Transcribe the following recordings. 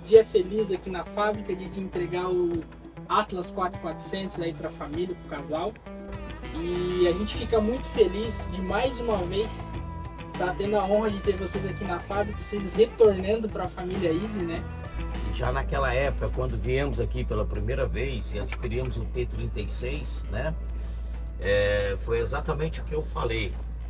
dia feliz aqui na fábrica de entregar o Atlas 4400 aí para a família, para o casal. E a gente fica muito feliz de mais uma vez estar tendo a honra de ter vocês aqui na fábrica, vocês retornando para a família Easy, né? E já naquela época, quando viemos aqui pela primeira vez e adquirimos o T36, né? Foi exatamente o que eu falei.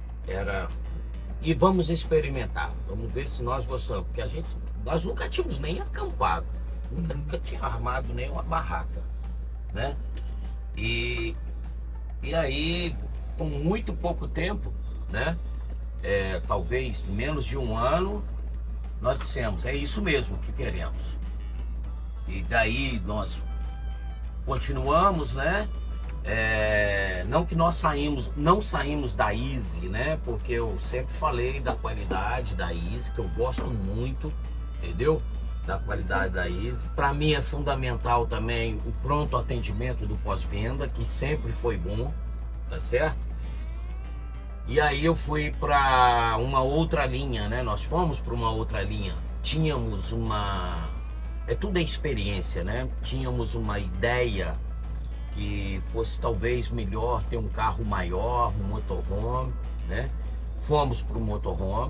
E vamos experimentar, vamos ver se nós gostamos, porque nós nunca tínhamos nem acampado, nunca tinha armado nenhuma barraca, né? E aí, com muito pouco tempo, né? Talvez menos de um ano, nós dissemos, é isso mesmo que queremos. E daí nós continuamos, né? Não que nós não saímos da Easy, né? Porque eu sempre falei da qualidade da Easy, que eu gosto muito, entendeu? Da qualidade da Easy. Para mim é fundamental também o pronto atendimento do pós-venda, que sempre foi bom, tá certo? E aí eu fui para uma outra linha, né? Nós fomos para uma outra linha. Tínhamos tudo é experiência, né? Tínhamos uma ideia que fosse talvez melhor ter um carro maior, um motorhome, né? Fomos para o motorhome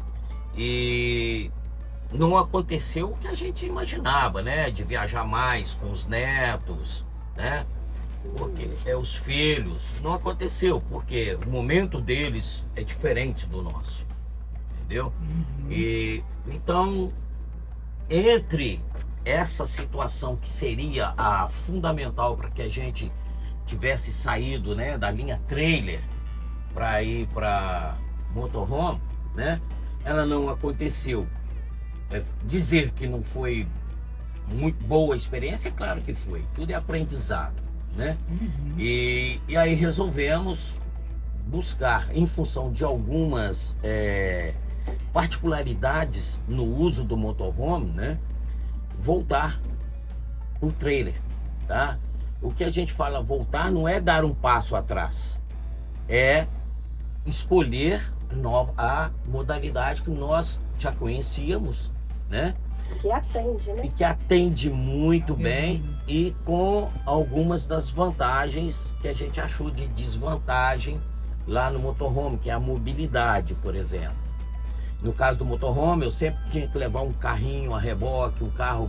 e não aconteceu o que a gente imaginava, né? De viajar mais com os netos, né? Porque os filhos, não aconteceu, porque o momento deles é diferente do nosso, entendeu? E então, entre essa situação que seria a fundamental para que a gente tivesse saído, né, da linha trailer para ir para motorhome, né, ela não aconteceu. Dizer que não foi muito boa a experiência, é claro que foi, tudo é aprendizado, né? E aí resolvemos buscar, em função de algumas particularidades no uso do motorhome, né, voltar o trailer, tá? O que a gente fala voltar não é dar um passo atrás, é escolher a modalidade que nós já conhecíamos, né? Que atende, né? E que atende muito bem e com algumas das vantagens que a gente achou de desvantagem lá no motorhome, que é a mobilidade, por exemplo. No caso do motorhome, eu sempre tinha que levar um carrinho a reboque, um carro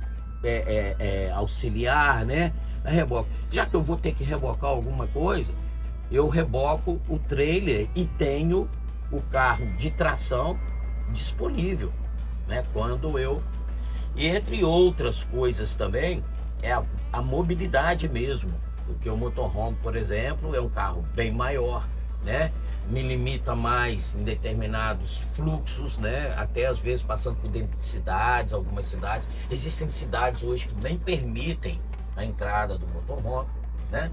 auxiliar, né? A reboque. Já que eu vou ter que rebocar alguma coisa, eu reboco o trailer e tenho o carro de tração disponível, né? E entre outras coisas também, é a mobilidade mesmo. Porque o motorhome, por exemplo, é um carro bem maior, né? Me limita mais em determinados fluxos, né? Até às vezes passando por dentro de cidades, algumas cidades. Existem cidades hoje que nem permitem a entrada do motorhome, né?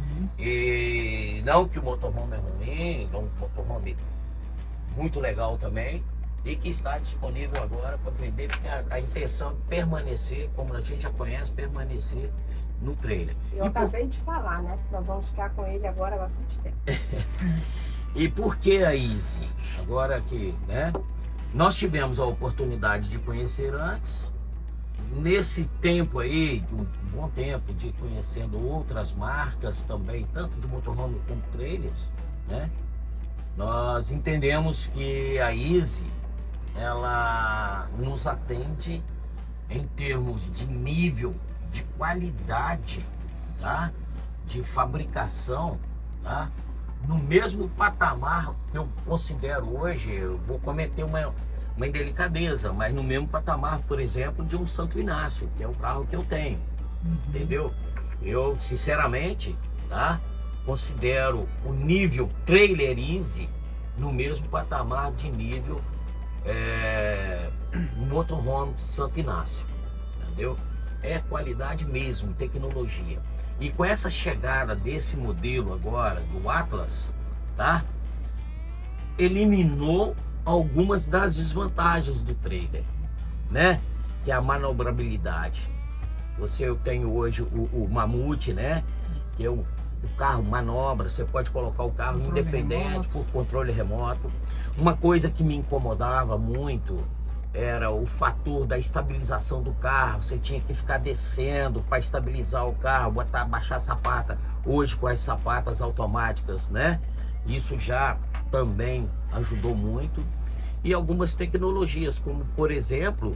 E não que o motorhome é ruim, é um motorhome muito legal também e que está disponível agora para vender, porque a intenção é permanecer, como a gente já conhece, permanecer no trailer. Eu acabei de falar, né? Nós vamos ficar com ele agora há bastante tempo. E por que a Easy? Agora que, né? Nós tivemos a oportunidade de conhecer antes. Nesse tempo aí, um bom tempo de conhecendo outras marcas também, tanto de motorhome como trailers, né? Nós entendemos que a Easy, ela nos atende em termos de nível, de qualidade, tá? De fabricação, tá? No mesmo patamar que eu considero hoje, eu vou cometer uma indelicadeza, mas no mesmo patamar, por exemplo, de um Santo Inácio, que é o carro que eu tenho, entendeu? Eu, sinceramente, tá? Considero o nível Trailer Easy no mesmo patamar de nível motorhome Santo Inácio, entendeu? É qualidade mesmo, tecnologia. E com essa chegada desse modelo agora, do Atlas, tá? Eliminou algumas das desvantagens do trailer, né? Que é a manobrabilidade. Eu tenho hoje o Mamute, né? Que é o carro manobra, você pode colocar o carro independente por controle remoto. Uma coisa que me incomodava muito era o fator da estabilização do carro. Você tinha que ficar descendo para estabilizar o carro, baixar a sapata. Hoje com as sapatas automáticas, né? Isso já também ajudou muito. E algumas tecnologias, como por exemplo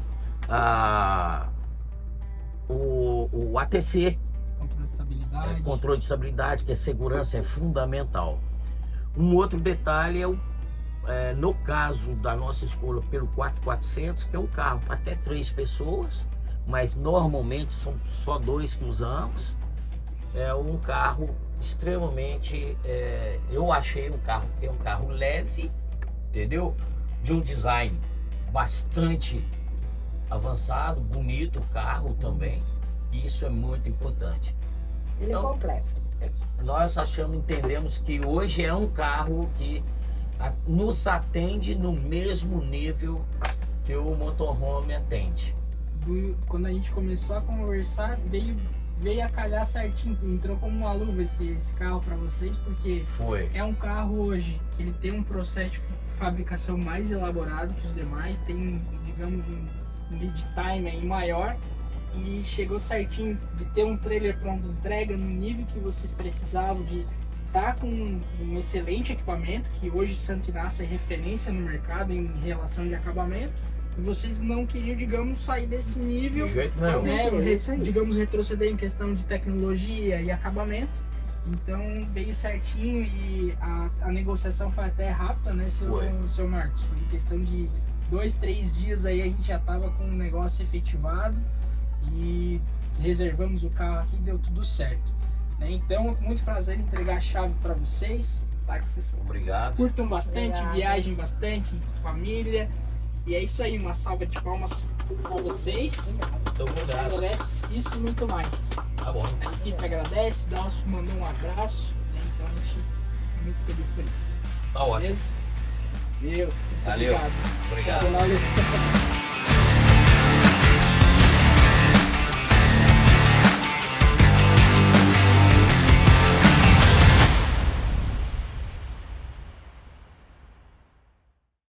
o ATC, Controle de estabilidade. controle de estabilidade, que é segurança, é fundamental. Um outro detalhe no caso da nossa escolha pelo 4400, que é um carro para até 3 pessoas, mas normalmente são só 2 que usamos. É um carro extremamente, eu achei um carro que é um carro leve, entendeu? De um design bastante avançado, bonito o carro também. E isso é muito importante. Ele é completo. Nós entendemos que hoje é um carro que nos atende no mesmo nível que o motorhome atende. Quando a gente começou a conversar, veio a calhar certinho, entrou como uma luva esse carro para vocês, porque é um carro hoje que ele tem um processo de fabricação mais elaborado que os demais, tem, digamos, um lead time aí maior, e chegou certinho de ter um trailer pronto entrega no nível que vocês precisavam, de estar com um excelente equipamento, que hoje Santo Inácio é referência no mercado em relação de acabamento, e vocês não queriam, digamos, sair desse nível, de jeito nenhum, né, digamos, retroceder em questão de tecnologia e acabamento. Então veio certinho e a negociação foi até rápida, né, seu Marcos? Foi em questão de 2, 3 dias aí a gente já estava com o negócio efetivado e reservamos o carro aqui e deu tudo certo, né? Então, com muito prazer em entregar a chave para vocês, tá? Que vocês curtam bastante, viajem bastante, família. E é isso aí, uma salva de palmas para vocês. Você agradece isso e muito mais. Tá bom. A equipe agradece, mandou um abraço, né? Então a gente é muito feliz por isso. Tá ótimo. Beleza? Valeu. Obrigado. Obrigado.